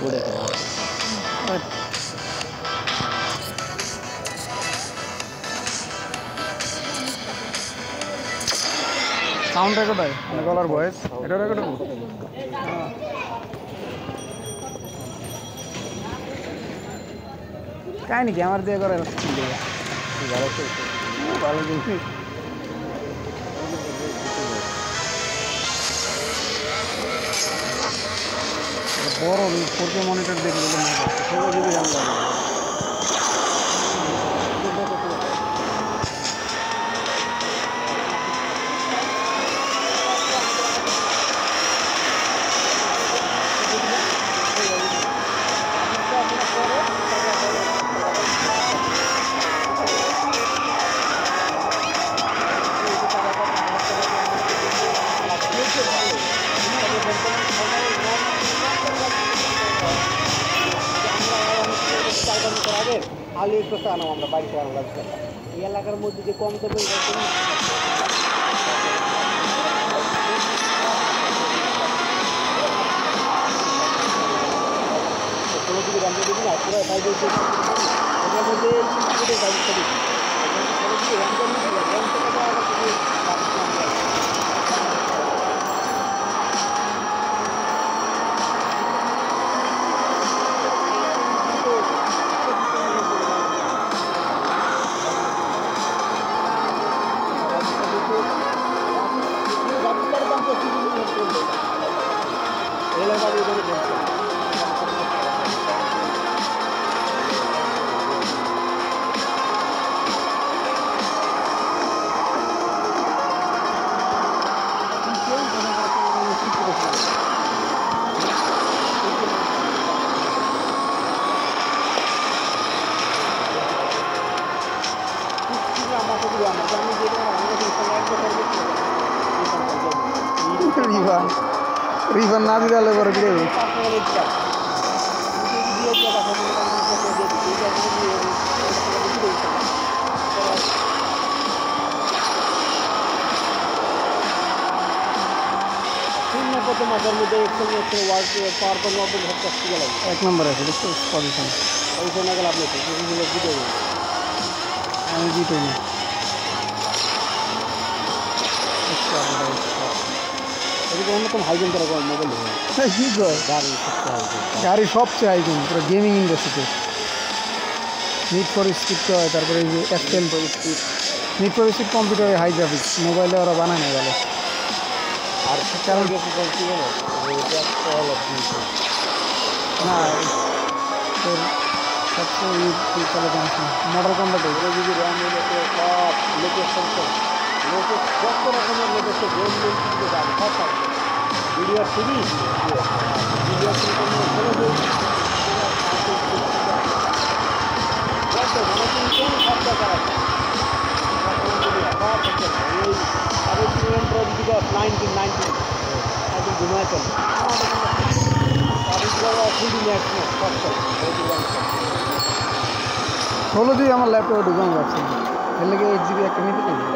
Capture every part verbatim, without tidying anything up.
sound record হয় মানে গলার ভয়েস এটা রেকর্ড হবে কাহিনি কি আমার দিয়ে করে ভালো জিনিস বড় ফোর কে মনিটর দেখলে ষোলো জিবি র্যাম লাগে আলু একটু আনাম আমরা বাড়িতে আনলাম এই এলাকার মধ্যে যে কম তো কোনো দিকে রান্না দিবি না পুরো বাইরে ওটার মধ্যে রিফান না দিতে হলে পরে দিলে মাঝের মধ্যে একসঙ্গে ওয়ার্ড পাওয়ার পর নব্বই ঘন্টা গেল এক নম্বর আছে বুঝতে পজিশন পজিশনে গেলে আপনি ভিডিও আমি জিতো না অন্যতম হাইজেন করা মোবাইল কি গাড়ি গাড়ি সবচেয়ে হাইজেন পুরো গেমিং ইন্ডাস্ট্রিতে নিট ফর স্পিড হয় তারপরে এই যে excel for speed need for speed কম্পিউটারে হাই গ্রাফিক্স মোবাইলে ওরা বানায় না গেলে আর কারণ না তোর সবচেয়ে চলে জানিস না মডেল কম্বাট যদি র্যাম সব লোকেশন লোকে কত রকমের লোকেশন গেম গেম কিন্তু গাড়ি সব থাকবে video TV video nineteen nineteen একদিন ঘুমায় চলে ষোলো জিবি আমার ল্যাপটপে ঢুকানো যাচ্ছে এর লেগে এইট জিবি একটা নিতে চাই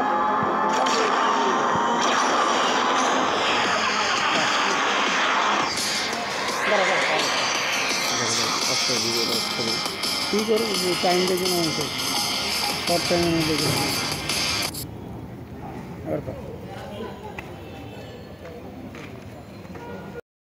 ঠিক আছে টাইম দেখে না শর্ট টাইমের মধ্যে